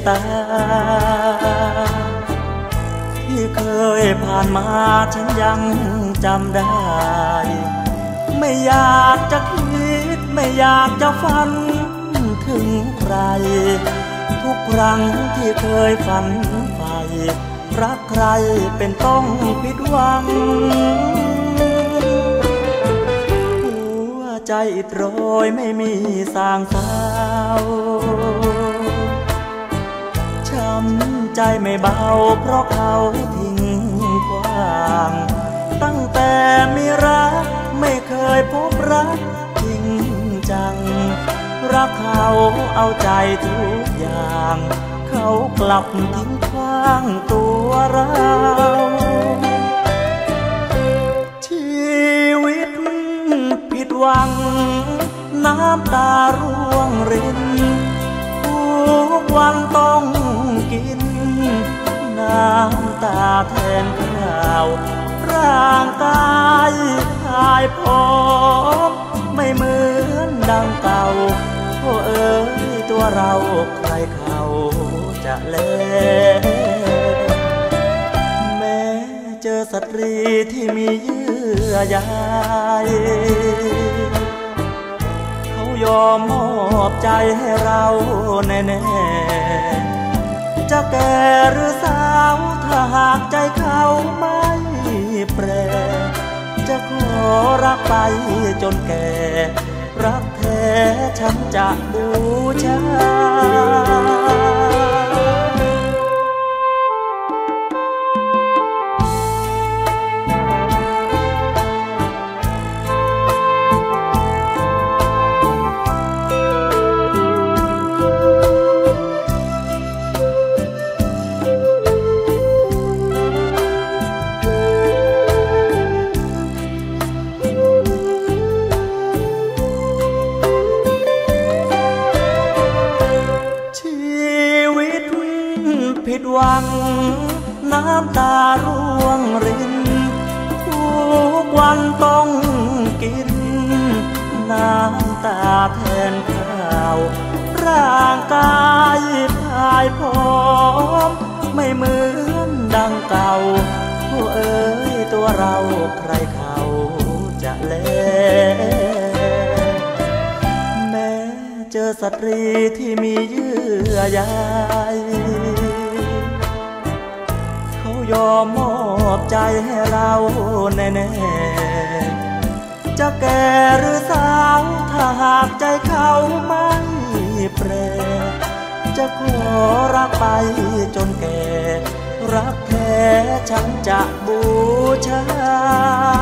ตาที่เคยผ่านมาฉันยังจำได้ไม่อยากจะคิดไม่อยากจะฝันถึงใครทุกครั้งที่เคยฝันใฝ่รักใครเป็นต้องผิดหวังหัวใจอิดโรยไม่มีสางเศร้าช้ำใจไม่เบาเพราะเขาทิ้งกว้างตั้งแต่มีรักไม่เคยพบรักจริงจังรักเขาเอาใจทุกอย่างเขากลับทิ้งขว้างตัวเราชีวิตผิดหวังน้ำตาร่วงรินทุกวันต้องกินน้ำตาแทนข้าวร่างกายหายผอมไม่เหมือนดังเก่าโอ้เอ๋ยตัวเราใครเขาจะเล่แม้เจอสตรีที่มีเยื่อใยเขายอมมอบใจให้เราแน่ๆจะแก่หรือสาวถ้าหากใจเขาไม่แปรจะขอรักไปจนแก่รักแท้ฉันจะบูชาผิดหวังน้ำตาร่วงรินทุกวันต้องกินน้ำตาแทนข้าวร่างกายพายผอมไม่เหมือนดังเก่าโอ้เอ๋ยตัวเราใครเขาจะแลแม้เจอสตรีที่มีเยื่อใยยอมมอบใจให้เราแน่ๆจะแก่หรือสาวถ้าหากใจเขาไม่แปรจะขอรักไปจนแก่รักแท้ฉันจะบูชา